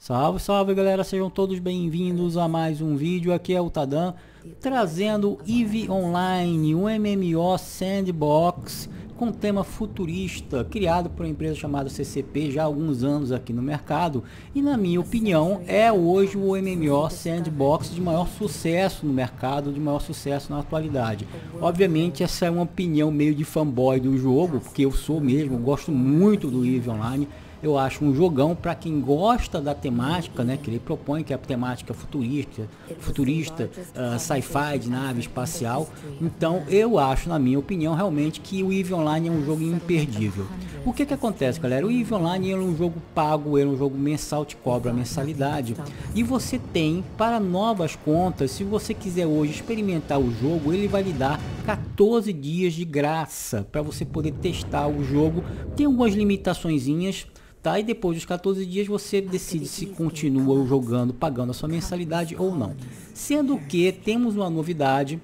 Salve, salve galera, sejam todos bem-vindos a mais um vídeo. Aqui é o Tadam, trazendo EVE Online, um MMO Sandbox com tema futurista, criado por uma empresa chamada CCP já há alguns anos aqui no mercado. E na minha opinião, é hoje o MMO Sandbox de maior sucesso no mercado, de maior sucesso na atualidade. Obviamente essa é uma opinião meio de fanboy do jogo, porque eu sou mesmo, gosto muito do EVE Online. Eu acho um jogão para quem gosta da temática, né, que ele propõe, que é a temática futurista, sci-fi, de nave espacial. Então eu acho, na minha opinião, realmente que o EVE Online é um jogo imperdível. O que acontece, galera? O EVE Online é um jogo pago, é um jogo mensal, te cobra mensalidade. E você tem, para novas contas, se você quiser hoje experimentar o jogo, ele vai lhe dar 14 dias de graça para você poder testar o jogo. Tem algumas limitaçõezinhas, tá? E depois dos 14 dias você decide se continua jogando, pagando a sua mensalidade ou não. Sendo que temos uma novidade,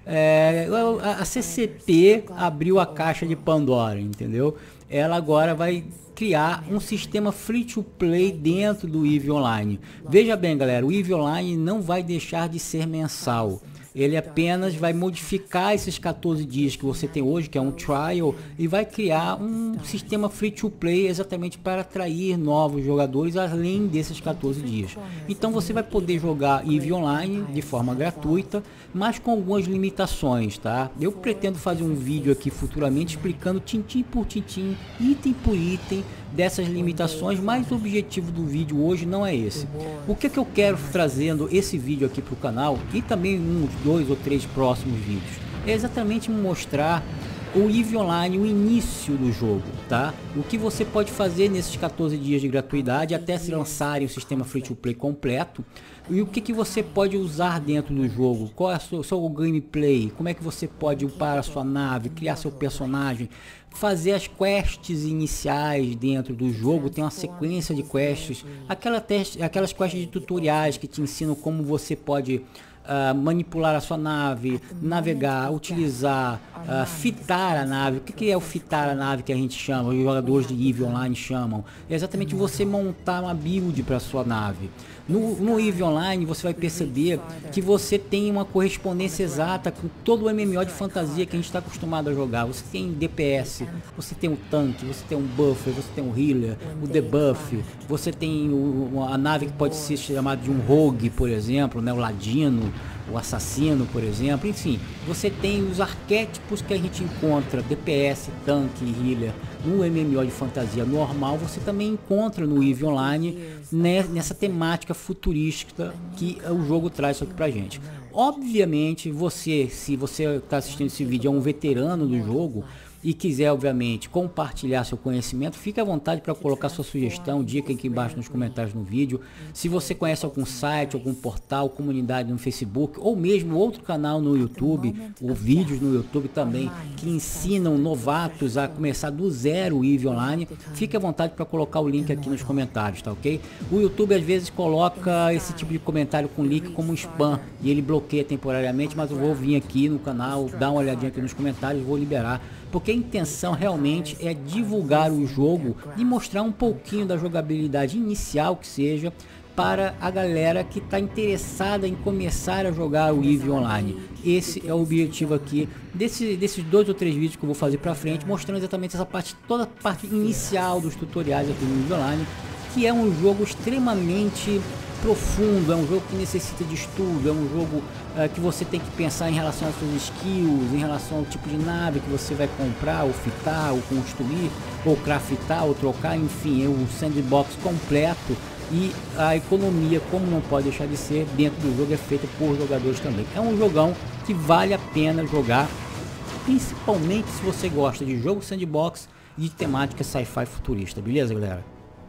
a CCP abriu a caixa de Pandora, entendeu? Ela agora vai criar um sistema free to play dentro do EVE Online. Veja bem, galera, o EVE Online não vai deixar de ser mensal. Ele apenas vai modificar esses 14 dias que você tem hoje, que é um trial, e vai criar um sistema free to play exatamente para atrair novos jogadores além desses 14 dias. Então você vai poder jogar EVE Online de forma gratuita, mas com algumas limitações, tá? Eu pretendo fazer um vídeo aqui futuramente explicando tintim por tintim, item por item dessas limitações, mas o objetivo do vídeo hoje não é esse. O que eu quero trazendo esse vídeo aqui para o canal e também uns 2 ou 3 próximos vídeos é exatamente mostrar o EVE Online, o início do jogo, tá? O que você pode fazer nesses 14 dias de gratuidade até se lançarem o sistema free to play completo, e o que você pode usar dentro do jogo, qual é o seu gameplay, como é que você pode upar a sua nave, criar seu personagem, fazer as quests iniciais dentro do jogo. Tem uma sequência de quests, aquelas quests de tutoriais que te ensinam como você pode manipular a sua nave, navegar, utilizar, fitar a nave. O que é o fitar a nave que a gente chama, os jogadores de EVE Online chamam? É exatamente você montar uma build para sua nave. No EVE Online você vai perceber que você tem uma correspondência exata com todo o MMO de fantasia que a gente está acostumado a jogar. Você tem DPS, você tem um tanque, você tem um buffer, você tem um healer, o debuff, você tem a nave que pode ser chamada de um rogue, por exemplo, né, o ladino, o assassino, por exemplo. Enfim, você tem os arquétipos que a gente encontra, DPS, tanque e healer, no MMO de fantasia normal. Você também encontra no EVE Online, né, nessa temática futurística que o jogo traz aqui pra gente. Obviamente, se você está assistindo esse vídeo, é um veterano do jogo e quiser, obviamente, compartilhar seu conhecimento, fique à vontade para colocar sua sugestão, dica aqui embaixo nos comentários no vídeo. Se você conhece algum site, algum portal, comunidade no Facebook, ou mesmo outro canal no YouTube, ou vídeos no YouTube também, que ensinam novatos a começar do zero o EVE Online, fique à vontade para colocar o link aqui nos comentários, tá ok? O YouTube às vezes coloca esse tipo de comentário com link como spam, e ele bloqueia temporariamente, mas eu vou vir aqui no canal, dar uma olhadinha aqui nos comentários, vou liberar, porque a intenção realmente é divulgar o jogo e mostrar um pouquinho da jogabilidade inicial que seja para a galera que está interessada em começar a jogar o EVE Online. Esse é o objetivo aqui desses 2 ou 3 vídeos que eu vou fazer para frente, mostrando exatamente essa parte, toda a parte inicial dos tutoriais aqui no EVE Online, que é um jogo extremamente profundo, é um jogo que necessita de estudo, é um jogo que você tem que pensar em relação às suas skills, em relação ao tipo de nave que você vai comprar, ou fitar, ou construir, ou craftar, ou trocar, enfim, é um sandbox completo. E a economia, como não pode deixar de ser, dentro do jogo é feita por jogadores também. É um jogão que vale a pena jogar, principalmente se você gosta de jogo sandbox e de temática sci-fi futurista, beleza, galera?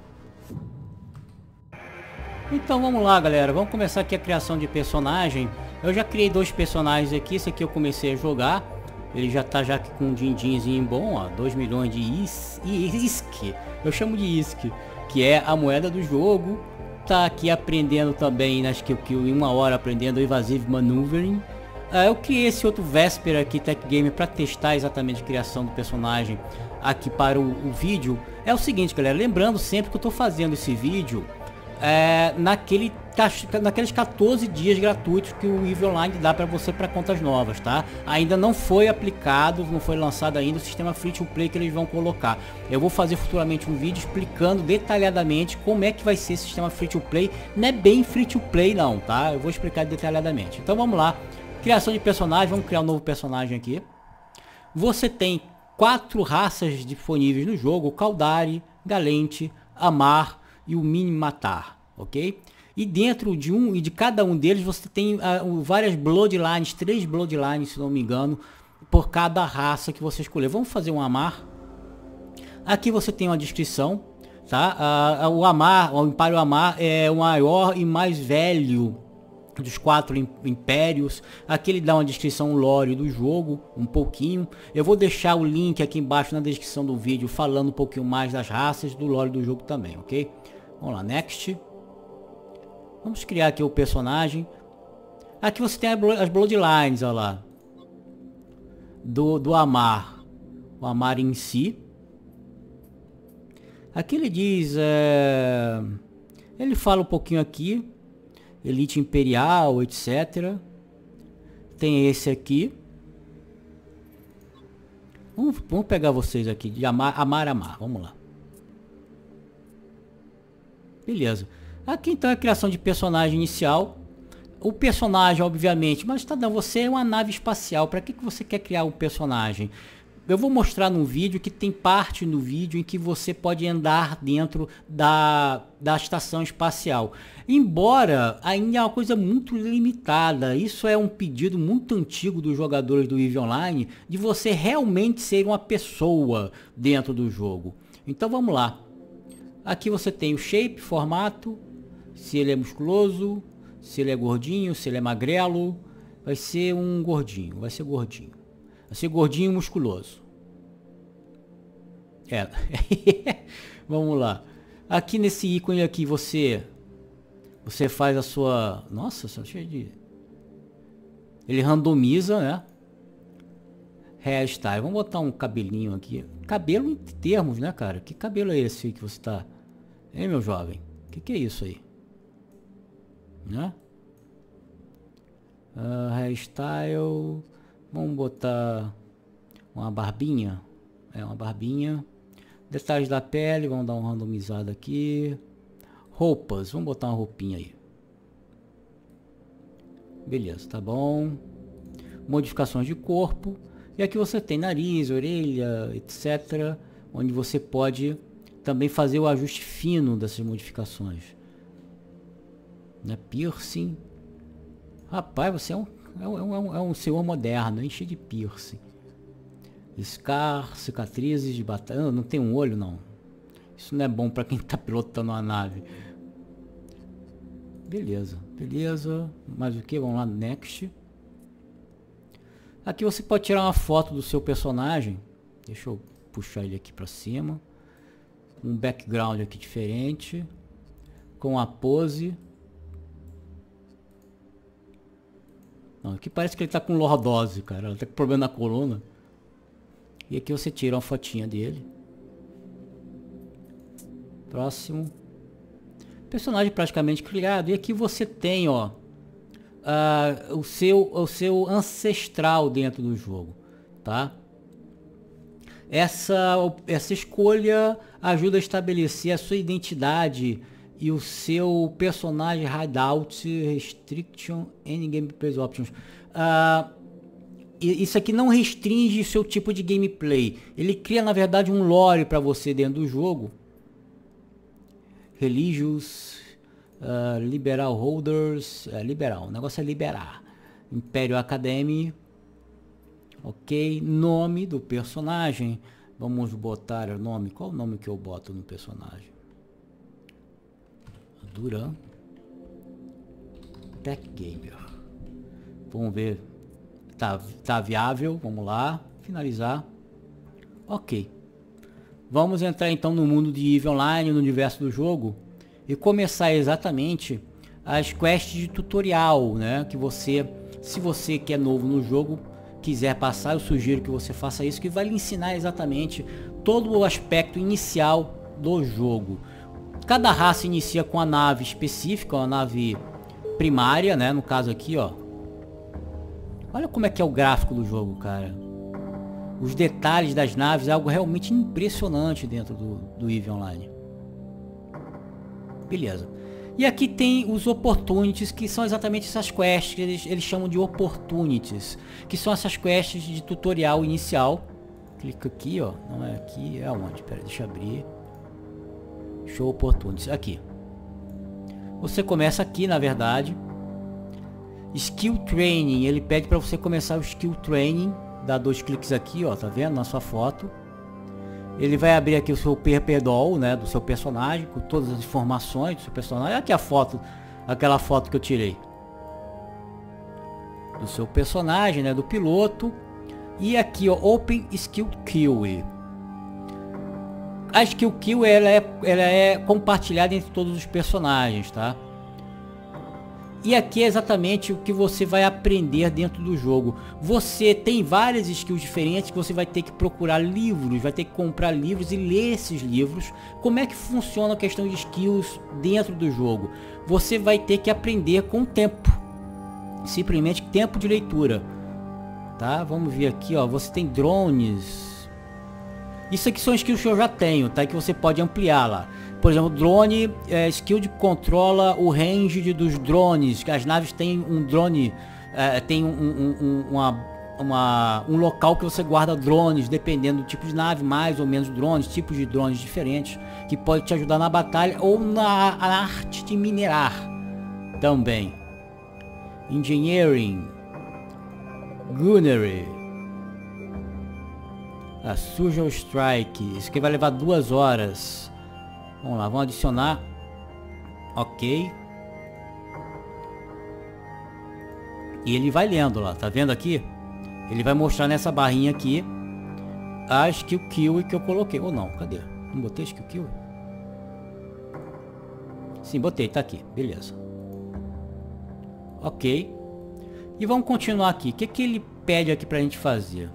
Então vamos lá, galera, vamos começar aqui a criação de personagem. Eu já criei 2 personagens aqui, esse aqui eu comecei a jogar. Ele já tá com um din-dinzinho bom, ó, 2 milhões de ISK, eu chamo de ISK, que é a moeda do jogo. Tá aqui aprendendo também, acho que em 1 hora aprendendo Evasive Maneuvering. Eu criei esse outro Vesper aqui, Tech Game, para testar exatamente a criação do personagem aqui para o vídeo. É o seguinte, galera, lembrando sempre que eu tô fazendo esse vídeo naqueles 14 dias gratuitos que o EVE Online dá para você para contas novas, tá? Ainda não foi aplicado, não foi lançado ainda o sistema free to play que eles vão colocar. Eu vou fazer futuramente um vídeo explicando detalhadamente como é que vai ser esse sistema free to play. Não é bem free to play não, tá? Eu vou explicar detalhadamente. Então vamos lá. Criação de personagem, vamos criar um novo personagem aqui. Você tem 4 raças disponíveis no jogo: Caldari, Galente, Amar e o Minimatar, ok? E dentro de cada um deles você tem várias Bloodlines, 3 Bloodlines, se não me engano, por cada raça que você escolher. Vamos fazer um Amar. Aqui você tem uma descrição, tá? O Império Amar é o maior e mais velho dos 4 impérios. Aqui ele dá uma descrição lore do jogo, um pouquinho. Eu vou deixar o link aqui embaixo na descrição do vídeo falando um pouquinho mais das raças do lore do jogo também, ok? Vamos lá, next. Vamos criar aqui o personagem. Aqui você tem as Bloodlines, olha lá. Do Amar. O Amar em si. Aqui ele diz... ele fala um pouquinho aqui. Elite Imperial, etc. Tem esse aqui. Vamos pegar vocês aqui. De Amar. Vamos lá. Beleza. Aqui então é a criação de personagem inicial. O personagem, obviamente, mas tá dando, você é uma nave espacial. Para que você quer criar um personagem? Eu vou mostrar num vídeo que tem parte no vídeo em que você pode andar dentro da estação espacial. Embora ainda é uma coisa muito limitada. Isso é um pedido muito antigo dos jogadores do EVE Online, de você realmente ser uma pessoa dentro do jogo. Então vamos lá. Aqui você tem o shape, formato, se ele é musculoso, se ele é gordinho, se ele é magrelo. Vai ser um gordinho, vai ser gordinho. Vai ser gordinho e musculoso. Vamos lá. Aqui nesse ícone aqui você faz a sua... Nossa, só cheio de... Ele randomiza, né? Hairstyle. Vamos botar um cabelinho aqui. Cabelo em termos, né, cara? Que cabelo é esse que você tá... Hein, meu jovem? Que é isso aí? Né? Hairstyle... Vamos botar uma barbinha. Uma barbinha. Detalhes da pele, vamos dar uma randomizada aqui. Roupas, vamos botar uma roupinha aí. Beleza, tá bom. Modificações de corpo. E aqui você tem nariz, orelha, etc. Onde você pode também fazer o ajuste fino dessas modificações. Né? Piercing. Rapaz, você é um senhor moderno, hein? Cheio de piercing. Scar, cicatrizes de batalha. Não tem um olho, não. Isso não é bom para quem tá pilotando uma nave. Beleza, beleza. Mais o que? Vamos lá, next. Aqui você pode tirar uma foto do seu personagem. Deixa eu puxar ele aqui para cima. Um background aqui diferente. Com a pose. Não, aqui parece que ele tá com lordose, cara. Ele tá com problema na coluna. E aqui você tira uma fotinha dele. Próximo. Personagem praticamente criado. E aqui você tem, ó, o seu ancestral dentro do jogo, tá? Essa escolha ajuda a estabelecer a sua identidade e o seu personagem hideout, restriction and gameplay options. Isso aqui não restringe o seu tipo de gameplay. Ele cria, na verdade, um lore para você dentro do jogo. Religious, Liberal Holders, liberal, o negócio é liberar. Império Academy, ok. Nome do personagem, vamos botar o nome. Qual o nome que eu boto no personagem? Duran Tech Gamer. Vamos ver. Tá viável, vamos lá, finalizar. Ok. Vamos entrar então no mundo de EVE Online, no universo do jogo, e começar exatamente as quests de tutorial, né? Que você, se você que é novo no jogo, quiser passar, eu sugiro que você faça isso, que vai lhe ensinar exatamente todo o aspecto inicial do jogo. Cada raça inicia com a nave específica, uma nave primária, né? No caso aqui, ó. Olha como é que é o gráfico do jogo, cara. Os detalhes das naves é algo realmente impressionante dentro do EVE Online. Beleza. E aqui tem os Opportunities, que são exatamente essas quests que eles chamam de Opportunities, que são essas quests de tutorial inicial. Clica aqui, ó. Não é aqui, é onde? Pera, deixa eu abrir. Show Opportunities. Aqui. Você começa aqui, na verdade. Skill Training. Ele pede para você começar o Skill Training. Dá 2 cliques aqui, ó. Tá vendo? Na sua foto. Ele vai abrir aqui o seu Perpedol, né, do seu personagem, com todas as informações do seu personagem. Aqui a foto, aquela foto que eu tirei do seu personagem, né, do piloto. E aqui, ó, Open Skill Queue. A Skill Queue ela é compartilhada entre todos os personagens, tá? E aqui é exatamente o que você vai aprender dentro do jogo. Você tem várias skills diferentes que você vai ter que procurar livros, vai ter que comprar livros e ler esses livros. Como é que funciona a questão de skills dentro do jogo? Você vai ter que aprender com o tempo. Simplesmente tempo de leitura. Tá? Vamos ver aqui, ó. Você tem drones. Isso aqui são skills que eu já tenho, tá? Que você pode ampliar lá. Por exemplo, drone, skill de controla o range dos drones. As naves têm um drone, tem um local que você guarda drones, dependendo do tipo de nave, mais ou menos drones, tipos de drones diferentes, que pode te ajudar na batalha ou na arte de minerar também. Engineering, Gunnery, a Surgical Strike, isso aqui vai levar 2 horas. Vamos lá, vamos adicionar. Ok. E ele vai lendo lá, tá vendo aqui? Ele vai mostrar nessa barrinha aqui a Skill Queue que eu coloquei. Ou não, cadê? Não botei Skill Queue? Sim, botei, tá aqui, beleza. Ok. E vamos continuar aqui. O que que ele pede aqui pra gente fazer?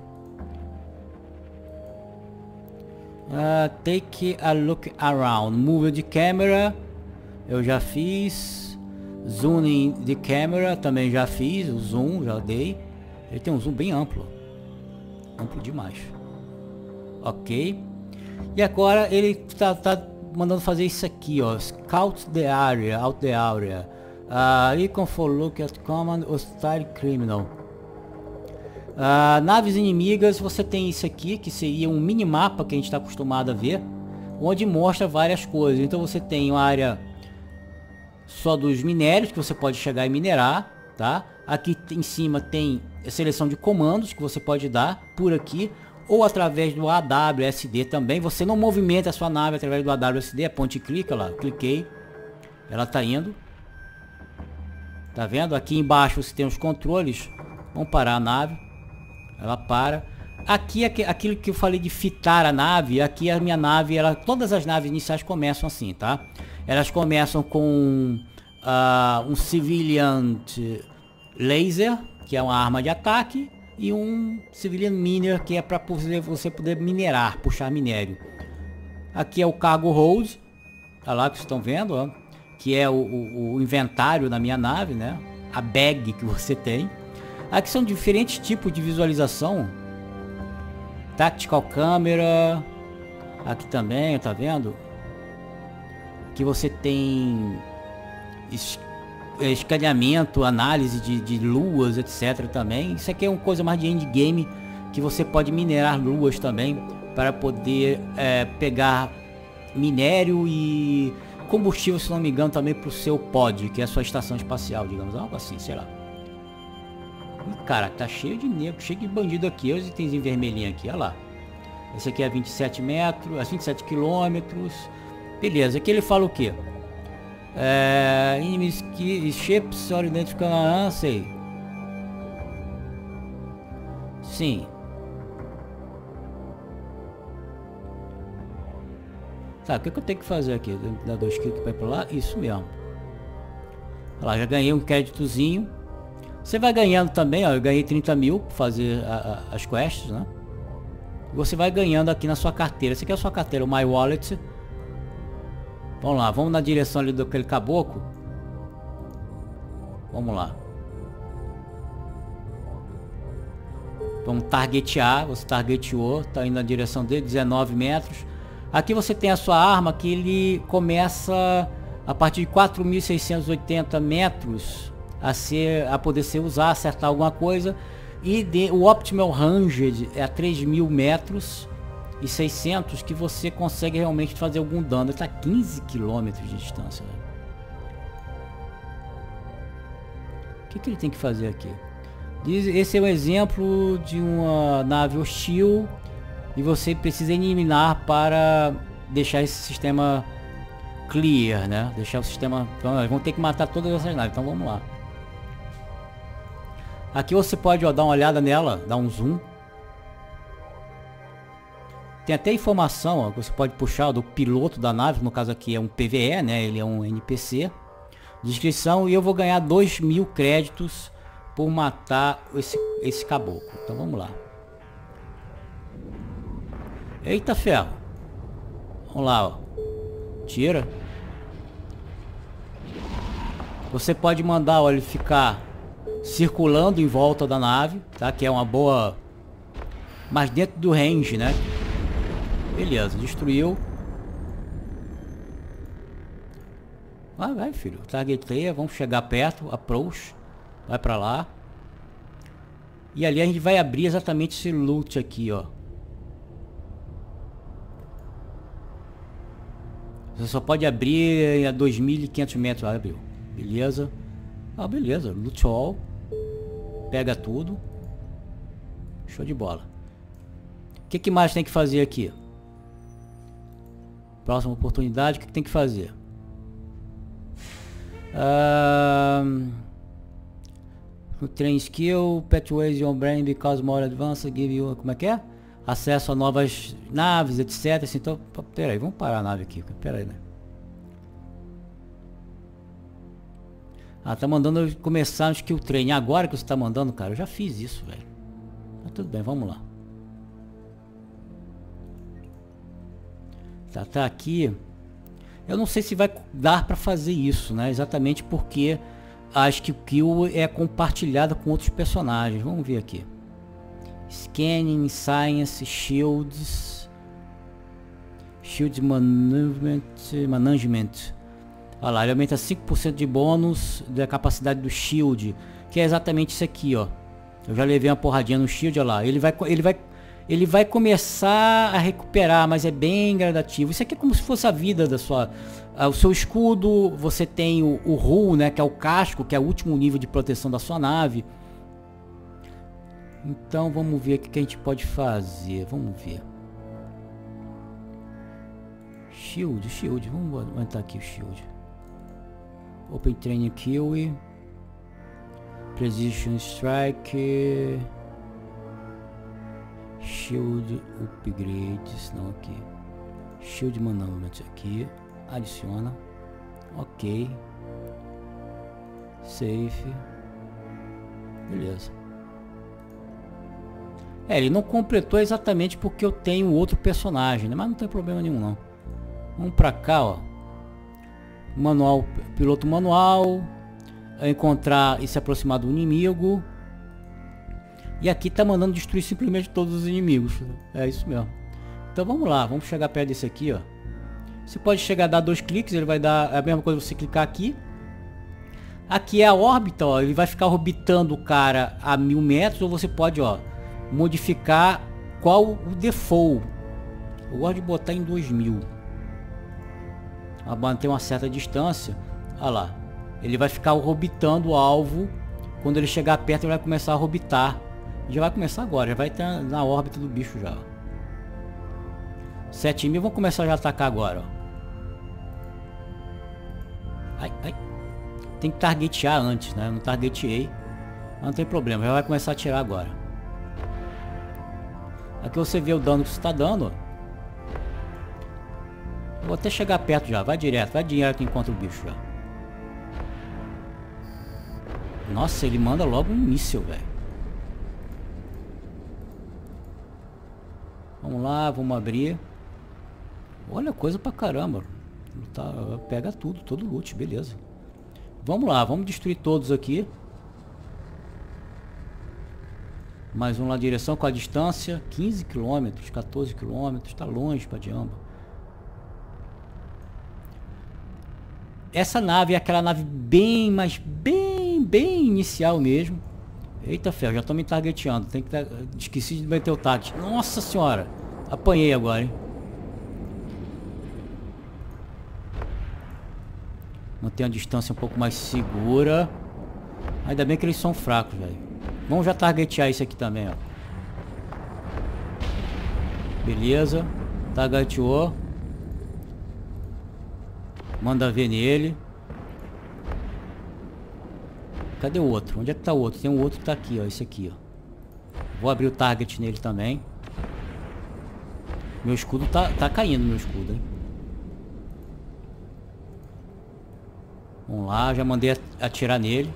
Take a look around. Move the camera. Eu já fiz. Zooming the camera. Também já fiz. O zoom já dei. Ele tem um zoom bem amplo. Amplo demais. Ok. E agora ele tá mandando fazer isso aqui, ó. Scout the area. Out the area. Icon for look at command hostile criminal. Naves inimigas, você tem isso aqui, que seria um minimapa que a gente está acostumado a ver, onde mostra várias coisas. Então você tem uma área só dos minérios, que você pode chegar e minerar, tá? Aqui em cima tem a seleção de comandos, que você pode dar por aqui, ou através do AWSD também. Você não movimenta a sua nave através do AWSD, é ponte e clica lá, cliquei, ela tá indo. Tá vendo? Aqui embaixo você tem os controles, vamos parar a nave. Ela para. Aqui aquilo que eu falei de fitar a nave. Aqui a minha nave, todas as naves iniciais começam assim, tá? Elas começam com um civilian laser, que é uma arma de ataque, e um civilian miner, que é para você poder minerar, puxar minério. Aqui é o cargo hold, tá lá que vocês estão vendo, ó, que é o inventário da minha nave, né? A bag que você tem. Aqui são diferentes tipos de visualização. Tactical Camera. Aqui também, tá vendo? Aqui você tem escaneamento, análise de luas, etc. também. Isso aqui é uma coisa mais de endgame, que você pode minerar luas também, para poder pegar minério e combustível, se não me engano, também para o seu pod, que é a sua estação espacial, digamos, algo assim, sei lá. Cara, tá cheio de negro, cheio de bandido aqui. Os itens em vermelhinho aqui, olha lá. Esse aqui é 27 metros, 27 quilômetros. Beleza, aqui ele fala o que? Enemies ships are identified, sei. Sim. Tá, o que eu tenho que fazer aqui? Dar 2 cliques para ir pra lá? Isso mesmo. Olha lá, já ganhei um créditozinho. Você vai ganhando também, ó, eu ganhei 30 mil para fazer as quests, né? Você vai ganhando aqui na sua carteira. Essa aqui é a sua carteira, o My Wallet. Vamos lá, vamos na direção ali daquele caboclo. Vamos lá. Vamos targetear. Você targeteou, tá indo na direção dele, 19 metros. Aqui você tem a sua arma que ele começa a partir de 4.680 metros a poder ser usado, acertar alguma coisa. E o Optimal Range é a 3.000 metros e 600 que você consegue realmente fazer algum dano. Ele está a 15 km de distância. O que ele tem que fazer aqui? Esse é um exemplo de uma nave hostil e você precisa eliminar para deixar esse sistema clear, né? Deixar o sistema... Então, nós vamos ter que matar todas essas naves, então vamos lá. Aqui você pode dar uma olhada nela, dar um zoom. Tem até informação, ó, que você pode puxar do piloto da nave, no caso aqui é um PVE, né? Ele é um NPC. Descrição, e eu vou ganhar 2.000 créditos por matar esse caboclo. Então vamos lá. Eita ferro. Vamos lá, ó. Tira. Você pode mandar, ó, ele ficar circulando em volta da nave, tá? Que é uma boa... Mas dentro do range, né? Beleza, destruiu. Vai, filho. Targeteia, vamos chegar perto. Approach. Vai pra lá. E ali a gente vai abrir exatamente esse loot aqui, ó. Você só pode abrir a 2.500 metros. Abriu. Beleza. Beleza. Loot all. Pega tudo. Show de bola. O que mais tem que fazer aqui? Próxima oportunidade, o que tem que fazer? No train skill, pathways your brain because more advanced give you... Como é que é? Acesso a novas naves, etc. Assim, então, pera aí, vamos parar a nave aqui. Pera aí, né? Tá mandando eu começar no skill train. Agora que você tá mandando, cara, eu já fiz isso, velho. Mas tudo bem, vamos lá. Tá aqui. Eu não sei se vai dar pra fazer isso, né? Exatamente porque acho que o kill é compartilhada com outros personagens. Vamos ver aqui. Scanning, Science, Shields. Shield Management. Olha lá, ele aumenta 5% de bônus da capacidade do Shield. Que é exatamente isso aqui, ó. Eu já levei uma porradinha no Shield, olha lá. Ele vai começar a recuperar, mas é bem gradativo. Isso aqui é como se fosse a vida da sua... o seu escudo, você tem o hull, né, que é o casco, que é o último nível de proteção da sua nave. Então vamos ver o que a gente pode fazer. Vamos ver. Shield. Vamos aumentar aqui o Shield. Open Training Kill. Precision Strike. Shield Upgrades. Não, aqui. Shield Management aqui. Adiciona. Ok. Safe. Beleza. Ele não completou exatamente porque eu tenho outro personagem, né? Mas não tem problema nenhum, não. Vamos pra cá, ó. Manual, piloto manual. Encontrar e se aproximar do inimigo. E aqui tá mandando destruir simplesmente todos os inimigos. É isso mesmo. Então vamos lá, vamos chegar perto desse aqui, ó. Você pode chegar a dar 2 cliques, ele vai dar a mesma coisa você clicar aqui. Aqui é a órbita, ó. Ele vai ficar orbitando o cara a 1.000 metros, ou você pode, ó, modificar qual o default. Eu gosto de botar em 2.000. A manter uma certa distância. Olha lá. Ele vai ficar orbitando o alvo. Quando ele chegar perto, ele vai começar a orbitar. Já vai começar agora, já vai estar na órbita do bicho já. 7.000, vamos começar já a atacar agora, ó. Ai. Tem que targetear antes, né? Eu não targeteei. Mas não tem problema, já vai começar a atirar agora. Aqui você vê o dano que você está dando, ó. Vou até chegar perto já, vai direto que encontra o bicho já. Nossa, ele manda logo um míssil, velho. Vamos lá, vamos abrir. Olha, coisa pra caramba. Tá, pega tudo, todo loot, beleza. Vamos lá, vamos destruir todos aqui. Mais um na direção com a distância 15 km, 14 km, tá longe pra diamba. Essa nave é aquela nave bem, mas bem inicial mesmo. Eita ferro, já tô me targeteando. Tem que esqueci de meter o target. Nossa senhora, apanhei agora, hein. Manter a distância um pouco mais segura. Ainda bem que eles são fracos, velho. Vamos já targetear esse aqui também, ó. Beleza. Targeteou. Manda ver nele. Cadê o outro? Onde é que tá o outro? Tem um outro que tá aqui, ó. Esse aqui, ó. Vou abrir o target nele também. Meu escudo tá caindo, meu escudo, hein. Vamos lá, já mandei atirar nele.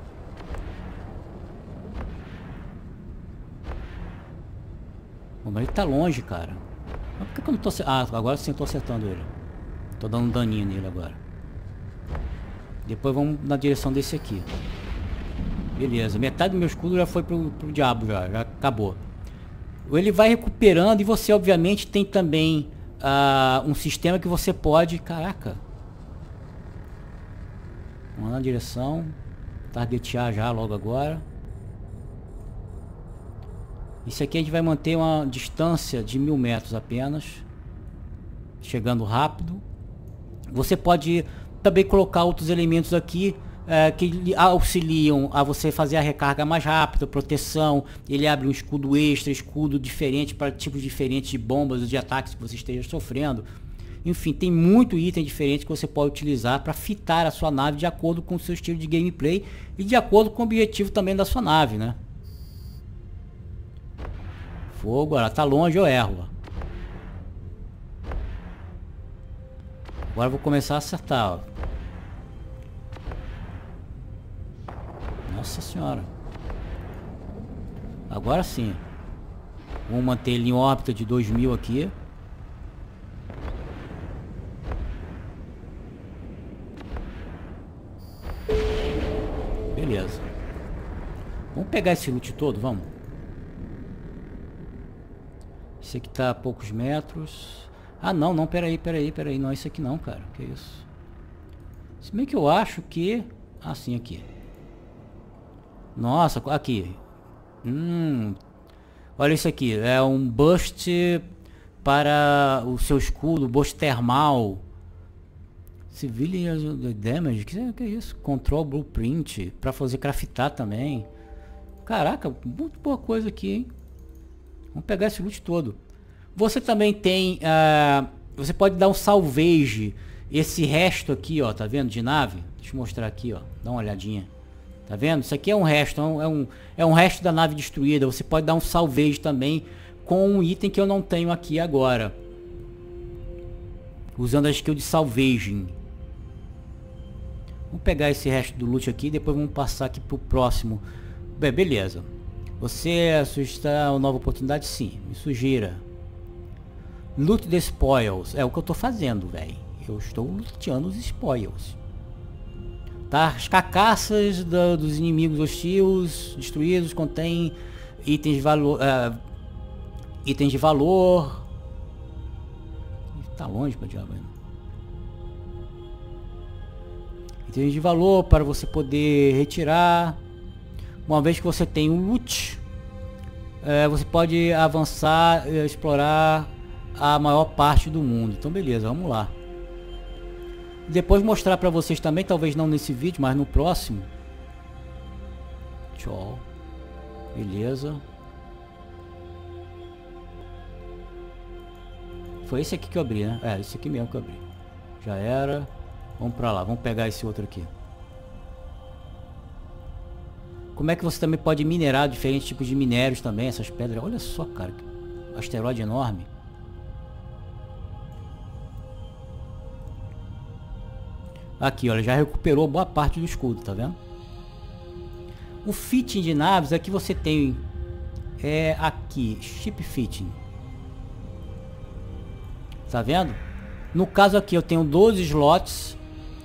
Bom, mas ele tá longe, cara. Mas por que eu não tô acertando? Ah, agora sim eu tô acertando ele. Tô dando um daninho nele agora. Depois vamos na direção desse aqui. Beleza, metade do meu escudo já foi pro diabo, já acabou. Ele vai recuperando e você obviamente tem também um sistema que você pode... Caraca. Vamos na direção. Targetear já logo agora. Isso aqui a gente vai manter uma distância de 1000 metros apenas. Chegando rápido. Você pode também colocar outros elementos aqui que auxiliam a você fazer a recarga mais rápida, proteção. Ele abre um escudo extra, escudo diferente para tipos diferentes de bombas ou de ataques que você esteja sofrendo. Enfim, tem muito item diferente que você pode utilizar para fitar a sua nave de acordo com o seu estilo de gameplay e de acordo com o objetivo também da sua nave, né? Fogo, ela tá longe, eu erro. Agora eu vou começar a acertar, ó. Nossa senhora. Agora sim. Vamos manter ele em órbita de 2000 aqui. Beleza. Vamos pegar esse loot todo, vamos. Esse aqui tá a poucos metros. Ah, não, peraí. Não é esse aqui não, cara. Que isso? Se bem que eu acho que... Ah, sim, aqui. Nossa, aqui. Olha isso aqui. É um burst para o seu escudo. Burst termal. Civilian Damage. Que é isso? Control Blueprint. Para fazer craftar também. Caraca, muito boa coisa aqui, hein? Vamos pegar esse loot todo. Você também tem... você pode dar um salvage. Esse resto aqui, ó. Tá vendo? De nave. Deixa eu mostrar aqui, ó. Dá uma olhadinha. Tá vendo? Isso aqui é um resto. É um resto da nave destruída. Você pode dar um salvage também com um item que eu não tenho aqui agora. Usando a skill de salvaging. Vamos pegar esse resto do loot aqui. Depois vamos passar aqui pro próximo. Bem, beleza. Você sugere uma nova oportunidade? Sim. Me sugira. Loot the spoils. É o que eu tô fazendo, velho. Eu estou luteando os spoils. Tá? As carcaças dos inimigos hostis destruídos contêm itens de valor. Itens de valor. Tá longe pra diabo ainda. Itens de valor para você poder retirar. Uma vez que você tem um loot, você pode avançar e explorar a maior parte do mundo. Então beleza, vamos lá. Depois mostrar para vocês também, talvez não nesse vídeo, mas no próximo. Tchau. Beleza. Foi esse aqui que eu abri, né? É, esse aqui mesmo que eu abri. Já era. Vamos pra lá, vamos pegar esse outro aqui. Como é que você também pode minerar diferentes tipos de minérios também, essas pedras. Olha só, cara, que asteroide enorme. Aqui, olha, já recuperou boa parte do escudo, tá vendo? O fitting de naves, aqui você tem... aqui, ship fitting. Tá vendo? No caso aqui eu tenho 12 slots,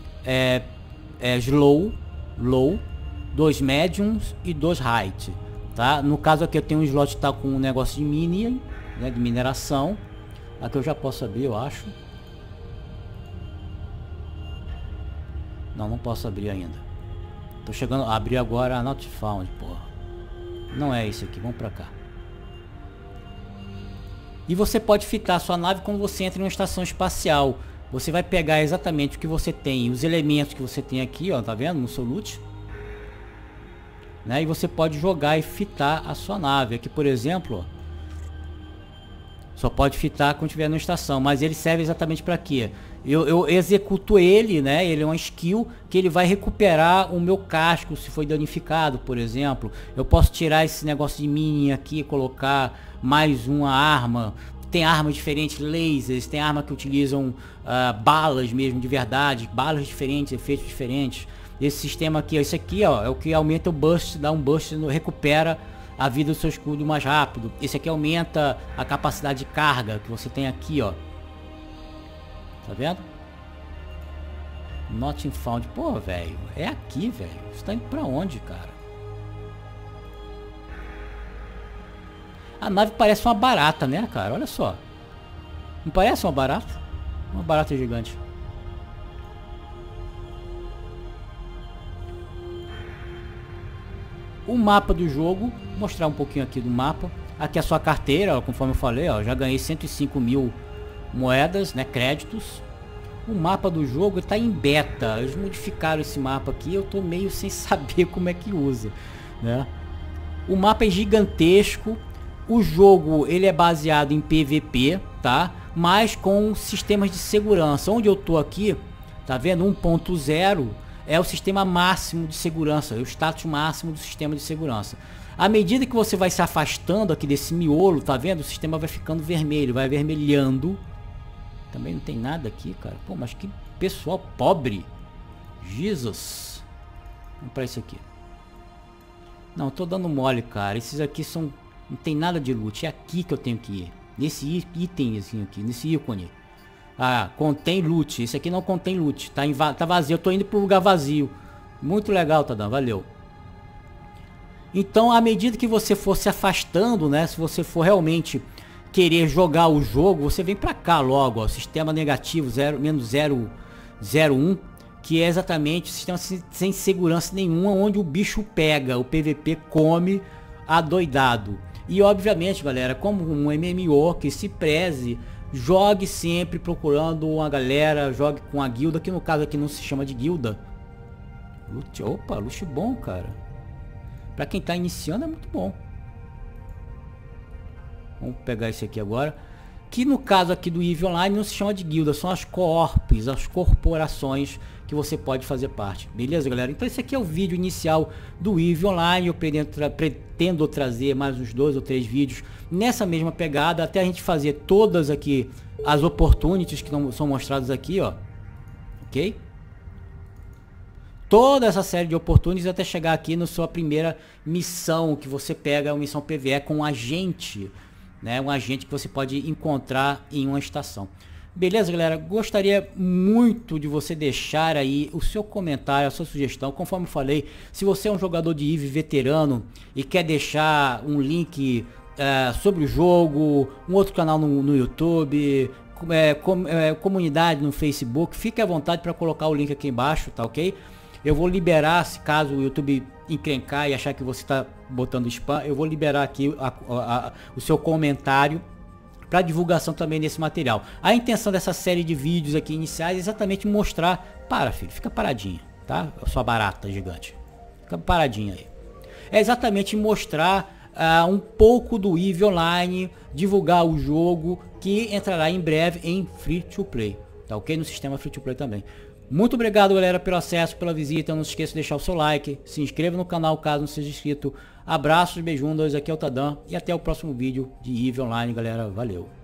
low, 2 mediums e 2 height, tá? No caso aqui eu tenho um slot que tá com um negócio de mini, né, de mineração. Aqui eu já posso abrir, eu acho. Não posso abrir ainda. Tô chegando a abrir agora a Not Found, porra. Não é esse aqui, vamos pra cá. E você pode fitar a sua nave quando você entra em uma estação espacial. Você vai pegar exatamente o que você tem, os elementos que você tem aqui, ó, tá vendo? No seu loot. Né? E você pode jogar e fitar a sua nave. Aqui, por exemplo, ó, só pode fitar quando estiver na estação, mas ele serve exatamente para quê? Eu executo ele, né? Ele é uma skill que ele vai recuperar o meu casco se foi danificado, por exemplo. Eu posso tirar esse negócio de mini aqui e colocar mais uma arma. Tem armas diferentes, lasers, tem arma que utilizam balas mesmo de verdade, balas diferentes, efeitos diferentes. Esse sistema aqui, esse aqui, ó, é o que aumenta o burst, dá um burst, recupera a vida do seu escudo mais rápido. Esse aqui aumenta a capacidade de carga que você tem aqui, ó. Tá vendo? Not found. Pô, velho, é aqui, velho. Você tá indo pra onde, cara? A nave parece uma barata, né, cara? Olha só. Não parece uma barata? Uma barata gigante. O mapa do jogo, vou mostrar um pouquinho aqui do mapa. Aqui a sua carteira, ó, conforme eu falei, ó, já ganhei 105 mil moedas, né, créditos. O mapa do jogo está em beta. Eles modificaram esse mapa aqui, eu tô meio sem saber como é que usa, né? O mapa é gigantesco. O jogo ele é baseado em PVP, tá? Mas com sistemas de segurança. Onde eu tô aqui, tá vendo? 1.0 é o sistema máximo de segurança, é o status máximo do sistema de segurança. À medida que você vai se afastando aqui desse miolo, tá vendo? O sistema vai ficando vermelho, vai avermelhando. Também não tem nada aqui, cara. Pô, mas que pessoal pobre. Jesus. Vamos pra isso aqui. Não, eu tô dando mole, cara. Esses aqui são... Não tem nada de loot. É aqui que eu tenho que ir. Nesse itemzinho aqui, nesse ícone. Ah, contém loot. Esse aqui não contém loot. Tá vazio. Eu tô indo pro lugar vazio. Muito legal, Tadão. Valeu. Então, à medida que você for se afastando, né? Se você for realmente querer jogar o jogo, você vem pra cá logo, ó. Sistema negativo, -001. Que é exatamente o sistema sem segurança nenhuma, onde o bicho pega. O PVP come adoidado. E obviamente, galera, como um MMO que se preze, jogue sempre procurando uma galera, jogue com a guilda, que no caso aqui não se chama de guilda. Loot, opa, loot bom, cara. Pra quem tá iniciando é muito bom. Vamos pegar esse aqui agora. Que no caso aqui do EVE Online não se chama de guilda, são as corpos, as corporações que você pode fazer parte. Beleza, galera? Então esse aqui é o vídeo inicial do EVE Online. Eu pretendo trazer mais uns 2 ou 3 vídeos nessa mesma pegada, até a gente fazer todas aqui as opportunities que não são mostradas aqui, ó. Ok? Toda essa série de opportunities até chegar aqui na sua primeira missão, que você pega a missão PvE com um agente, né? Um agente que você pode encontrar em uma estação. Beleza, galera? Gostaria muito de você deixar aí o seu comentário, a sua sugestão. Conforme eu falei, se você é um jogador de EVE veterano e quer deixar um link sobre o jogo, um outro canal no YouTube, comunidade no Facebook, fique à vontade para colocar o link aqui embaixo, tá ok? Eu vou liberar, se caso o YouTube encrencar e achar que você está botando spam, eu vou liberar aqui o seu comentário para divulgação também desse material. A intenção dessa série de vídeos aqui iniciais é exatamente mostrar... Para, filho, fica paradinha, tá? Sua barata gigante. Fica paradinha aí. É exatamente mostrar um pouco do EVE Online, divulgar o jogo que entrará em breve em Free to Play, tá ok? No sistema Free to Play também. Muito obrigado, galera, pelo acesso, pela visita. Não se esqueça de deixar o seu like, se inscreva no canal caso não seja inscrito. Abraços, beijundas, aqui é o Tadam e até o próximo vídeo de EVE Online, galera. Valeu!